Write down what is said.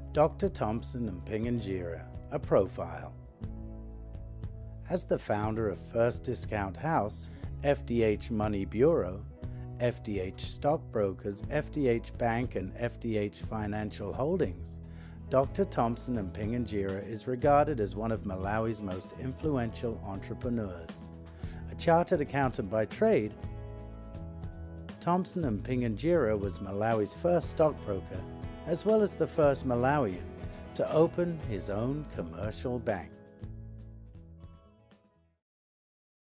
Dr. Thomson Mpinganjira, a profile. As the founder of First Discount House, FDH Money Bureau, FDH Stockbrokers, FDH Bank and FDH Financial Holdings, Dr. Thomson Mpinganjira is regarded as one of Malawi's most influential entrepreneurs. A chartered accountant by trade, Thomson Mpinganjira was Malawi's first stockbroker, as well as the first Malawian to open his own commercial bank.